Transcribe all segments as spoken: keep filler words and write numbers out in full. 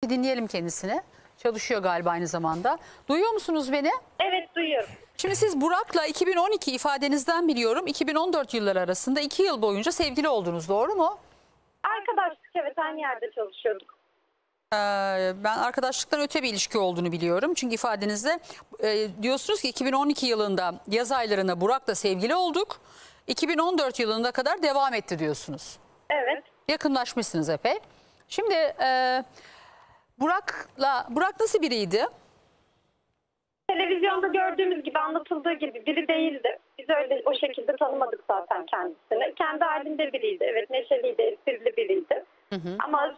Bir dinleyelim kendisini. Çalışıyor galiba aynı zamanda. Duyuyor musunuz beni? Evet, duyuyorum. Şimdi siz Burak'la iki bin on iki ifadenizden biliyorum iki bin on dört yılları arasında iki yıl boyunca sevgili oldunuz, doğru mu? Arkadaşlık, evet, aynı yerde çalışıyorduk. Ee, ben arkadaşlıktan öte bir ilişki olduğunu biliyorum. Çünkü ifadenizde e, diyorsunuz ki iki bin on iki yılında yaz aylarında Burak'la sevgili olduk. iki bin on dört yılına kadar devam etti diyorsunuz. Evet. Yakınlaşmışsınız epey. Şimdi e, Burak'la Burak nasıl biriydi? Televizyonda gördüğümüz gibi, anlatıldığı gibi biri değildi. Biz öyle o şekilde tanımadık zaten kendisini. Kendi halinde biriydi. Evet, neşeliydi, esprili biriydi. Hı hı. Ama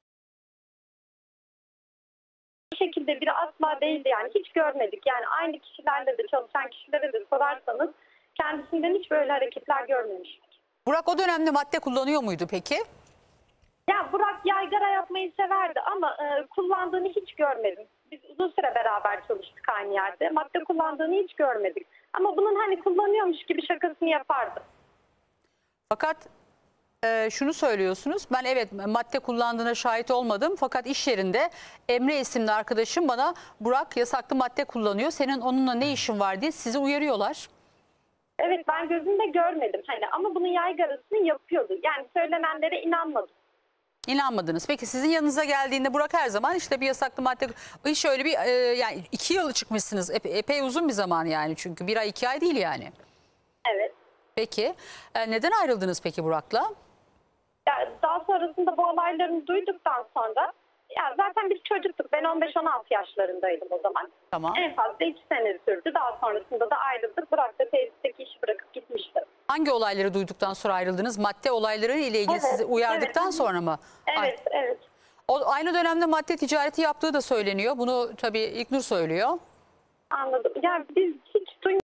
bu şekilde biri asla değildi yani. Hiç görmedik. Yani aynı kişilerle de, çalışan kişilere de sorarsanız kendisinden hiç böyle hareketler görmemiştik. Burak o dönemde madde kullanıyor muydu peki? Ya Burak yaygara yapmayı severdi ama e, kullandığını hiç görmedim. Biz uzun süre beraber çalıştık aynı yerde. Madde kullandığını hiç görmedik. Ama bunun hani kullanıyormuş gibi şakasını yapardı. Fakat e, şunu söylüyorsunuz. Ben evet madde kullandığına şahit olmadım. Fakat iş yerinde Emre isimli arkadaşım bana Burak yasaklı madde kullanıyor, senin onunla ne işin var diye sizi uyarıyorlar. Evet, ben gözümde görmedim hani, ama bunun yaygarasını yapıyordu. Yani söylenenlere inanmadım. İnanmadınız. Peki sizin yanınıza geldiğinde Burak her zaman işte bir yasaklı madde, hiç öyle bir e, yani iki yıl çıkmışsınız. Epe, epey uzun bir zaman yani, çünkü bir ay iki ay değil yani. Evet. Peki e, neden ayrıldınız peki Burak'la? Ya daha sonrasında bu olaylarını duyduktan sonra, ya zaten biz çocuktuk. Ben on beş on altı yaşlarındaydım o zaman. Tamam. En fazla iki sene sürdü. Daha sonrasında da ayrıldık. Burak da tesisteki işi bırakıp gitmişti. Hangi olayları duyduktan sonra ayrıldınız? Madde olayları ile ilgili Evet, sizi uyardıktan evet. sonra mı? Evet, Ay- evet. O, aynı dönemde madde ticareti yaptığı da söyleniyor. Bunu tabii İlknur söylüyor. Anladım. Ya biz hiç duymadık,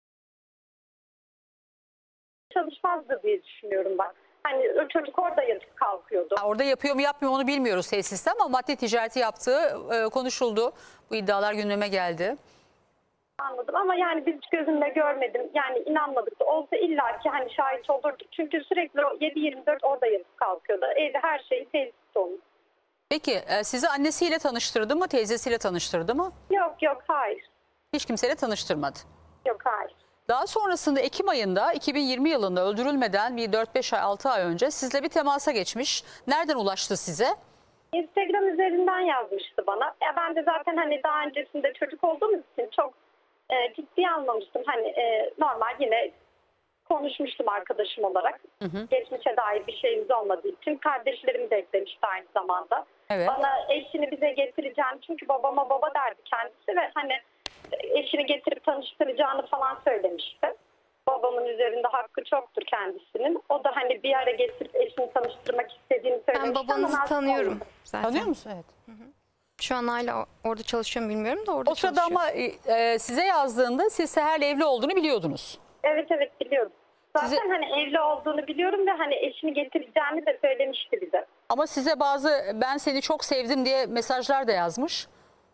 çalışmazdı diye düşünüyorum ben. Hani o çocuk orada yatıp kalkıyordu. Ha, orada yapıyor mu yapmıyor mu onu bilmiyoruz tesiste, ama madde ticareti yaptığı e, konuşuldu. Bu iddialar gündeme geldi. Anladım ama yani biz hiç gözümle görmedim. Yani inanmadık da olsa illaki hani şahit olurduk. Çünkü sürekli o yedi yirmi dört orada yatıp kalkıyordu. Evde her şeyi tesis olmuş. Peki e, sizi annesiyle tanıştırdı mı, teyzesiyle tanıştırdı mı? Yok yok, hayır. Hiç kimseyle tanıştırmadı. Yok, hayır. Daha sonrasında Ekim ayında iki bin yirmi yılında öldürülmeden bir dört beş ay altı ay önce sizle bir temasa geçmiş. Nereden ulaştı size? Instagram üzerinden yazmıştı bana. Ya ben de zaten hani daha öncesinde çocuk olduğumuz için çok e, ciddiye almamıştım. Hani e, normal yine konuşmuştum arkadaşım olarak. Hı hı. Geçmişe dair bir şeyimiz olmadığı için kardeşlerimi de eklemişti aynı zamanda. Evet. Bana eşini bize getireceğini, çünkü babama baba derdi kendisi ve hani eşini getirip tanıştıracağını falan söylemişti. Babamın üzerinde hakkı çoktur kendisinin. O da hani bir ara getirip eşini tanıştırmak istediğini söylemişti. Ben babanızı ama tanıyorum olmadı. zaten. Tanıyor musun? Evet. Şu an hala orada çalışıyorum bilmiyorum da orada O sırada çalışıyor. ama e, size yazdığında siz Seher'le evli olduğunu biliyordunuz. Evet evet, biliyorum. Zaten Size- hani evli olduğunu biliyorum ve hani eşini getireceğini de söylemişti bize. Ama size bazı ben seni çok sevdim diye mesajlar da yazmış.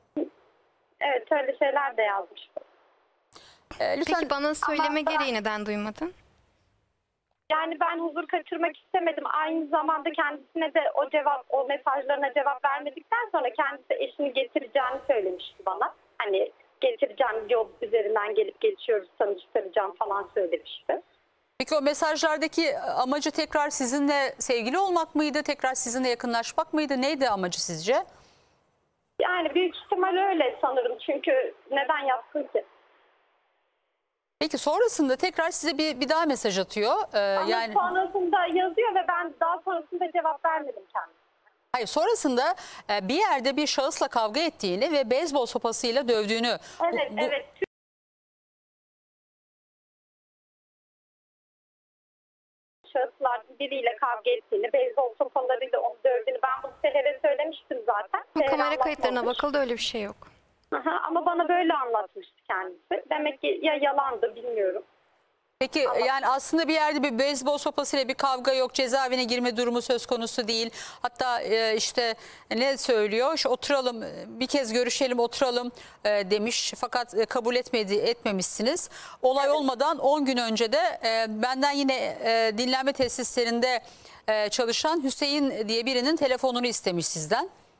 Evet, öyle şeyler de yazmıştı. E, lütfen Peki bana söyleme Ama- gereği neden duymadın? Yani ben huzur kaçırmak istemedim. Aynı zamanda kendisine de o cevap, o mesajlarına cevap vermedikten sonra kendisi eşini getireceğini söylemişti bana. Hani getireceğim, yol üzerinden gelip geçiyoruz, tanıştıracağım falan söylemişti. Peki o mesajlardaki amacı tekrar sizinle sevgili olmak mıydı? Tekrar sizinle yakınlaşmak mıydı? Neydi amacı sizce? Yani büyük ihtimal öyle sanırım. Çünkü neden yapsın ki? Peki sonrasında tekrar size bir, bir daha mesaj atıyor. Ee, Ama yani sonrasında yazıyor ve ben daha sonrasında cevap vermedim kendisine. hayır, sonrasında e, bir yerde bir şahısla kavga ettiğini ve beyzbol sopasıyla dövdüğünü. Evet, bu- bu- evet. Şahıslar biriyle kavga ettiğini, beyzbol sopalarıyla onu dövdüğünü ben bunu Seher'e söylemiştim zaten. Bu Seher kamera kayıtlarına anlatmamış. bakıldı, öyle bir şey yok. Aha, ama bana böyle anlatmıştı kendisi. Demek ki ya yalandı, bilmiyorum. Peki yani aslında bir yerde bir beyzbol sopasıyla bir kavga yok, cezaevine girme durumu söz konusu değil. Hatta e, işte ne söylüyor? İşte oturalım, bir kez görüşelim, oturalım e, demiş. Fakat e, kabul etmedi, etmemişsiniz. Olay olmadan on gün önce de e, benden yine e, dinlenme tesislerinde e, çalışan Hüseyin diye birinin telefonunu istemiş sizden.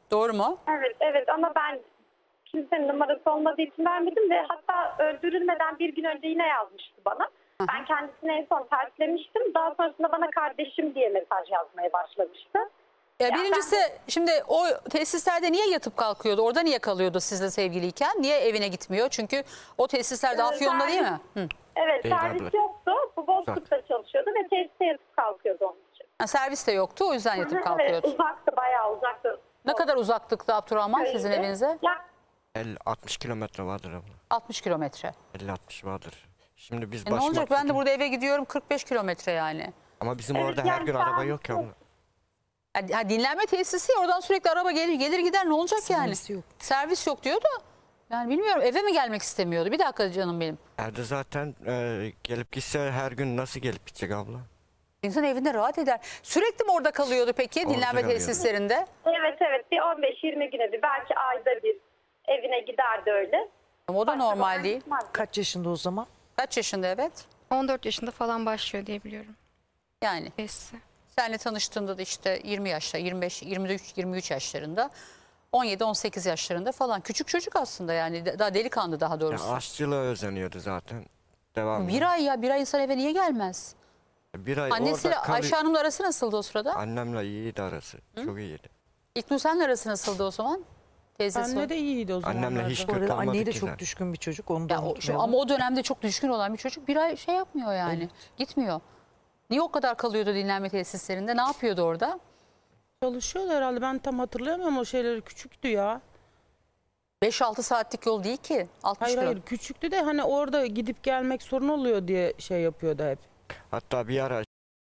Doğru mu? Evet, evet ama ben kimsenin numarası olmadığı için vermedim ve hatta öldürülmeden bir gün önce yine yazmıştı bana. Ben kendisine en son terslemiştim. Daha sonrasında bana kardeşim diye mesaj yazmaya başlamıştı. Ya Ya birincisi şimdi o tesislerde niye yatıp kalkıyordu? Orada niye kalıyordu sizle sevgiliyken? Niye evine gitmiyor? Çünkü o tesislerde Evet, Afyon'da değil mi? Hı. Evet, Değil servis abla. yoktu. Bu Bozkurt'ta çalışıyordu ve tesiste yatıp kalkıyordu onun için. Ha, servis de yoktu, o yüzden yatıp Evet, kalkıyordu. uzaktı, bayağı uzaktı. Ne kadar uzaklıkta Abdurrahman sizin Köyde. evinize? Ya, elli altmış kilometre vardır abla. altmış kilometre. elli altmış vardır. Şimdi biz E ne olacak? Başmak'taki- Ben de burada eve gidiyorum, kırk beş kilometre yani. Ama bizim Evet, orada her yani gün şu araba an yok ya çok- abla. Ha, ha, dinlenme tesisi, oradan sürekli araba gelir gelir gider, ne olacak yani? Servis yok. Servis yok diyor da. Yani bilmiyorum, eve mi gelmek istemiyordu? Bir dakika canım benim. Evde zaten e, gelip gitse her gün nasıl gelip gidecek abla? İnsan evinde rahat eder. Sürekli mi orada kalıyordu peki Orada dinlenme kalıyordu. tesislerinde? evet evet bir on beş yirmi güne bir, belki ayda bir evine giderdi öyle. Ama o da normal değil. Gitmezdi. Kaç yaşında o zaman? Kaç yaşında evet? on dört yaşında falan başlıyor diye biliyorum. Yani Tesisi. senle tanıştığında da işte yirmi yaşta, yirmi beş, yirmi üç, yirmi üç yaşlarında, on yedi on sekiz yaşlarında falan. Küçük çocuk aslında yani, daha delikanlı daha Ya doğrusu. aşçılığa özeniyordu zaten. Devam. Bir ay ya, bir ay insan eve niye gelmez? Bir ay Annesiyle orada kalıyor. Ayşe Hanım'la arası nasıldı o sırada? Annemle iyiydi arası. Çok iyiydi. İlknur senle arası nasıldı o zaman? Teyzesi. Anne de iyiydi o zamanlarda. Annemle hiç Bu arada kalmadı anneye de ki çok zaten. düşkün bir çocuk. Onu da Ya o- şu- unutmayalım. ama o dönemde çok düşkün olan bir çocuk bir ay şey yapmıyor yani. Gitmiyor. Niye o kadar kalıyordu dinlenme tesislerinde? Ne yapıyordu orada? Çalışıyordu herhalde. Ben tam hatırlayamıyorum o şeyleri. Küçüktü ya. beş altı saatlik yol değil ki. altmış Hayır kilo. hayır küçüktü de hani orada gidip gelmek sorun oluyor diye şey yapıyordu hep. Hatta bir ara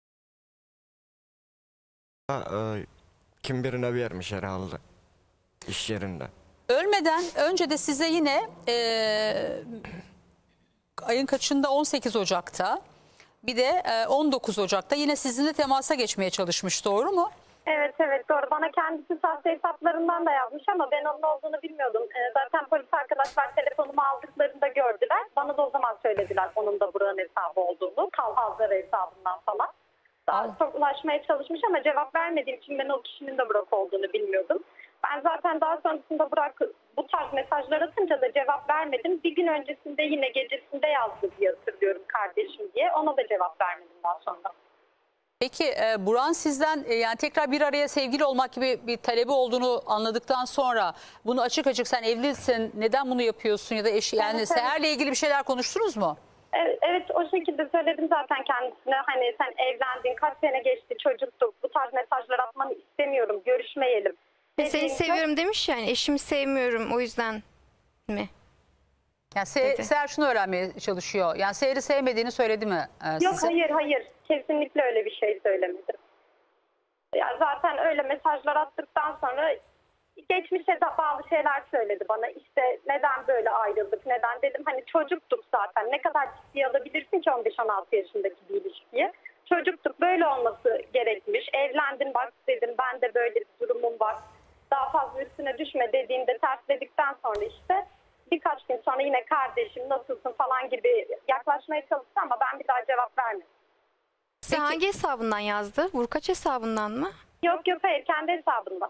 e, kim birine vermiş herhalde. İş yerinde. Ölmeden önce de size yine eee, ayın kaçında, on sekiz Ocak'ta bir de eee, on dokuz Ocak'ta yine sizinle temasa geçmeye çalışmış, doğru mu? Evet evet doğru. Bana kendisi sahte hesaplarından da yazmış ama ben onun olduğunu bilmiyordum. Ee, zaten polis arkadaşlar telefonumu aldıklarında gördüler. Bana da o zaman söylediler onun da buranın hesabı olduğunu. Talhazları hesabından falan. Daha Al. çok ulaşmaya çalışmış ama cevap vermediğim için ben o kişinin de Burak olduğunu bilmiyordum. Ben zaten daha sonrasında Burak bu tarz mesajlar atınca da cevap vermedim. Bir gün öncesinde yine gecesinde yazdı diye hatırlıyorum, kardeşim diye. Ona da cevap vermedim daha sonra. Peki e, Burak'ın sizden e, yani tekrar bir araya sevgili olmak gibi bir talebi olduğunu anladıktan sonra bunu açık açık, sen evlisin neden bunu yapıyorsun ya da eşi, yani Evet, evet. Seher'le ilgili bir şeyler konuştunuz mu? Evet, evet o şekilde söyledim zaten kendisine. Hani sen evlendin, kaç sene geçti, çocuktuk. Bu tarz mesajlar atmanı istemiyorum, görüşmeyelim. Ve seni Dediğimde- seviyorum demiş yani, eşimi sevmiyorum o yüzden mi? Yani Se- Dedi. Seher şunu öğrenmeye çalışıyor. Yani Seher'i sevmediğini söyledi mi e, Yok size? hayır hayır, kesinlikle öyle bir şey söylemedim. Ya zaten öyle mesajlar attıktan sonra geçmişe de bağlı şeyler söyledi bana. İşte neden böyle ayrıldık, neden dedim. Hani çocuktuk zaten, ne kadar ciddiye alabilirsin ki on beş on altı yaşındaki bir ilişkiyi. Çocuktuk, böyle olması gerekmiş. Evlendin bak dedim, ben de böyle bir durumum var. Daha fazla üstüne düşme dediğimde tersledikten sonra işte birkaç gün sonra yine kardeşim nasılsın falan gibi yaklaşmaya çalıştı ama ben bir daha cevap vermedim. Sen hangi hesabından yazdı? Vurkaç hesabından mı? Yok yok hayır, kendi hesabında.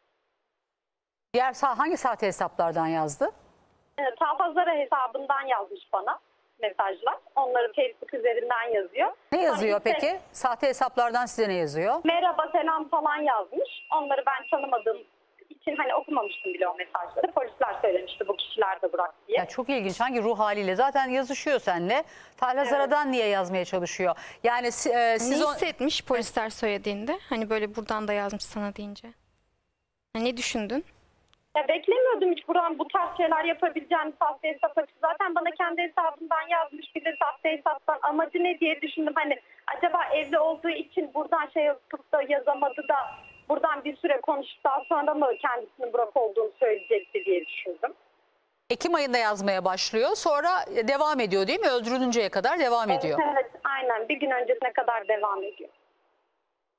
Diğer sa- hangi sahte hesaplardan yazdı? E, Talhazlara hesabından yazmış bana mesajlar. Onları Facebook üzerinden yazıyor. Ne yazıyor Sonra işte, peki? Sahte hesaplardan size ne yazıyor? merhaba selam falan yazmış. Onları ben tanımadığım için hani okumamıştım bile o mesajları. Polisler söylemişti bu kişiler de Burak diye. Ya çok ilginç. Hangi ruh haliyle? Zaten yazışıyor seninle. Talhazara'dan niye yazmaya çalışıyor? Yani si- e, siz ne o... hissetmiş polisler söylediğinde? Hani böyle buradan da yazmış sana deyince. Ha, ne düşündün? Ya beklemiyordum hiç Burak'ın bu tarz şeyler yapabileceğini, sahte hesap açıp. Zaten bana kendi hesabından yazmış, bir de sahte hesaptan amacı ne diye düşündüm. Hani acaba evli olduğu için buradan şey yapıp da yazamadı da buradan bir süre konuşup daha sonra mı kendisinin Burak olduğunu söyleyecekti diye düşündüm. Ekim ayında yazmaya başlıyor. Sonra devam ediyor değil mi? Öldürülünceye kadar devam ediyor. Evet, evet aynen bir gün öncesine kadar devam ediyor.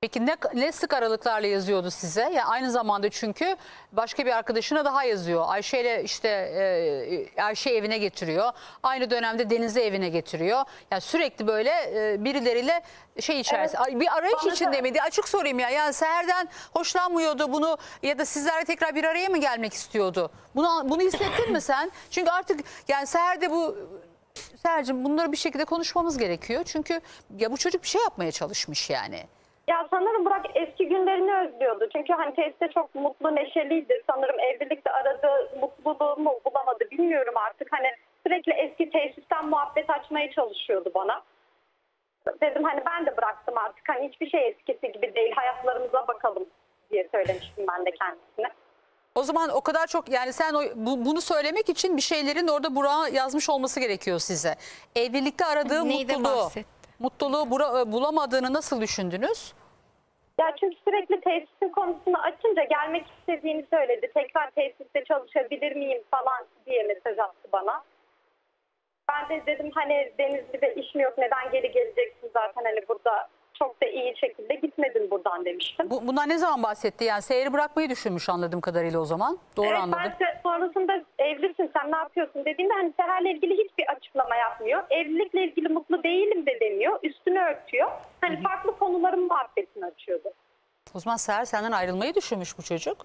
Peki ne, ne sık aralıklarla yazıyordu size? Yani aynı zamanda çünkü başka bir arkadaşına daha yazıyor. Ayşe ile işte e, Ayşe evine getiriyor. Aynı dönemde Deniz'i evine getiriyor. Yani sürekli böyle e, birileriyle şey içerisinde. Ay, bir arayış Bana içinde da- miydi? Açık sorayım ya. Yani Seher'den hoşlanmıyordu bunu ya da sizlerle tekrar bir araya mı gelmek istiyordu? Bunu bunu hissettin mi sen? Çünkü artık yani Seher'de bu Seher'cim bunları bir şekilde konuşmamız gerekiyor. Çünkü ya bu çocuk bir şey yapmaya çalışmış yani. Ya sanırım Burak eski günlerini özlüyordu. Çünkü hani tesiste çok mutlu, neşeliydi. Sanırım evlilikte aradığı mutluluğu mu bulamadı bilmiyorum artık. Hani sürekli eski tesisten muhabbet açmaya çalışıyordu bana. Dedim hani ben de bıraktım artık. Hani hiçbir şey eskisi gibi değil. Hayatlarımıza bakalım diye söylemiştim ben de kendisine. O zaman o kadar çok yani sen o, bu- bunu söylemek için bir şeylerin orada Burak'a yazmış olması gerekiyor size. Evlilikte aradığı Neyden mutluluğu, bahsetti? mutluluğu bura- bulamadığını nasıl düşündünüz? Ya çünkü sürekli tesisin konusunu açınca gelmek istediğini söyledi. Tekrar tesiste çalışabilir miyim falan diye mesaj attı bana. Ben de dedim hani Denizli'de iş mi yok, neden geri geleceksin, zaten hani burada çok da iyi şekilde gitmedin buradan demiştim. Bu, bundan ne zaman bahsetti? Yani Seher'i bırakmayı düşünmüş anladığım kadarıyla o zaman. Doğru Evet, anladım. ben de sonrasında evlisin sen ne yapıyorsun dediğimde hani Seher'le ilgili hiçbir açıklama yapmıyor. Evlilikle ilgili mutlu değilim de demiyor. Üstünü örtüyor. Hani farklı konuların muhabbetini açıyordu. O zaman Seher senden ayrılmayı düşünmüş bu çocuk.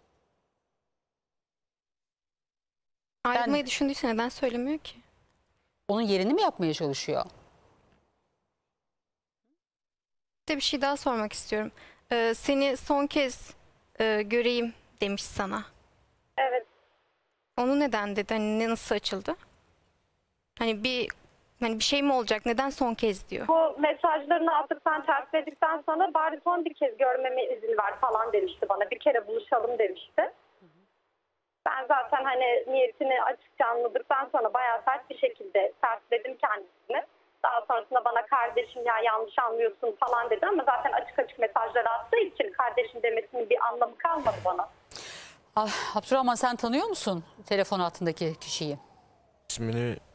Ayrılmayı düşündüyse neden söylemiyor ki? Onun yerini mi yapmaya çalışıyor? Bir de bir şey daha sormak istiyorum. Ee, seni son kez e, göreyim demiş sana. Evet. Onu neden dedi? Hani ne, nasıl açıldı? Hani bir hani bir şey mi olacak? Neden son kez diyor? Bu mesajlarını attıktan, tersledikten sonra bari son bir kez görmeme izin ver falan demişti bana. Bir kere buluşalım demişti. Ben zaten hani niyetini açıkça anladıktan sonra bayağı sert bir şekilde tersledim kendisini. Daha sonrasında bana kardeşim ya yanlış anlıyorsun falan dedi ama zaten açık açık mesajları attığı için kardeşim demesinin bir anlamı kalmadı bana. Ah, Abdurrahman sen tanıyor musun telefon altındaki kişiyi? İsmini